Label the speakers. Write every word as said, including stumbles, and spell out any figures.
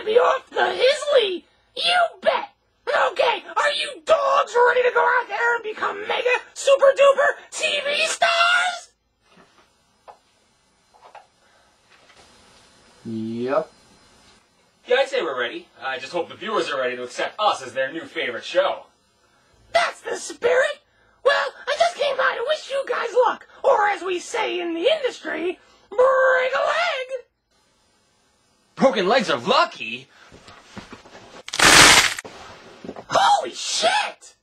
Speaker 1: me off the Hisley? You bet! Okay, are you dogs ready to go out there and become mega, super duper T V stars?
Speaker 2: Yep.
Speaker 3: Yeah, I'd say we're ready. I just hope the viewers are ready to accept us as their new favorite show.
Speaker 1: That's the spirit! Well, I just came by to wish you guys luck, or as we say in the industry, break a leg!
Speaker 3: Broken legs are lucky?
Speaker 1: Holy shit!